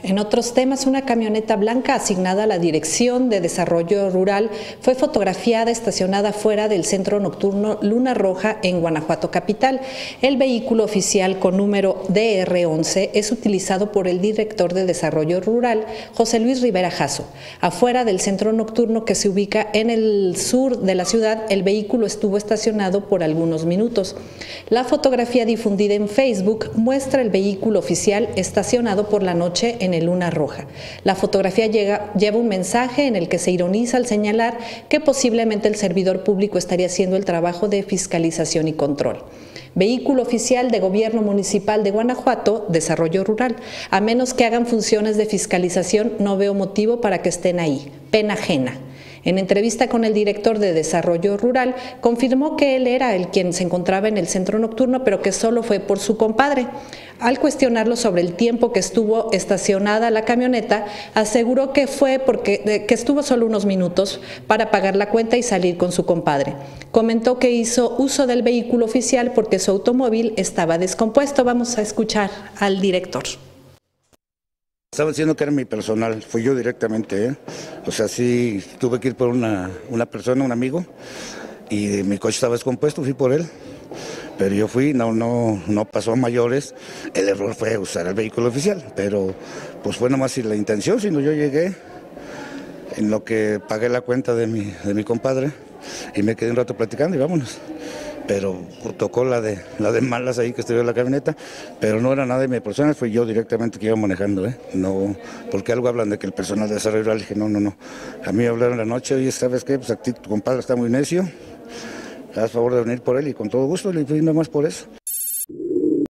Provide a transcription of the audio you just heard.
En otros temas, una camioneta blanca asignada a la Dirección de Desarrollo Rural fue fotografiada estacionada fuera del centro nocturno Luna Roja en Guanajuato capital. El vehículo oficial con número DR11 es utilizado por el director de Desarrollo Rural, José Luis Rivera Jasso. Afuera del centro nocturno que se ubica en el sur de la ciudad, el vehículo estuvo estacionado por algunos minutos. La fotografía difundida en Facebook muestra el vehículo oficial estacionado por la noche en el Luna Roja. La fotografía lleva un mensaje en el que se ironiza al señalar que posiblemente el servidor público estaría haciendo el trabajo de fiscalización y control. Vehículo oficial de Gobierno Municipal de Guanajuato, Desarrollo Rural. A menos que hagan funciones de fiscalización, no veo motivo para que estén ahí. Pena ajena. En entrevista con el director de Desarrollo Rural, confirmó que él era el quien se encontraba en el centro nocturno, pero que solo fue por su compadre. Al cuestionarlo sobre el tiempo que estuvo estacionada la camioneta, aseguró que fue porque estuvo solo unos minutos para pagar la cuenta y salir con su compadre. Comentó que hizo uso del vehículo oficial porque su automóvil estaba descompuesto. Vamos a escuchar al director. Estaba diciendo que era mi personal, fui yo directamente, ¿eh? O sea, sí, tuve que ir por una persona, un amigo, y mi coche estaba descompuesto, fui por él, pero yo fui, no pasó a mayores. El error fue usar el vehículo oficial, pero pues fue nomás la intención, sino yo llegué en lo que pagué la cuenta de mi compadre y me quedé un rato platicando y vámonos. Pero tocó la de malas ahí que estuvo en la camioneta, pero no era nada de mi persona, fui yo directamente que iba manejando, no, porque algo hablan de que el personal de desarrollo rural, dije no, a mí me hablaron la noche, oye, ¿sabes qué? Pues a ti tu compadre está muy necio, haz favor de venir por él y con todo gusto, le fui nada más por eso.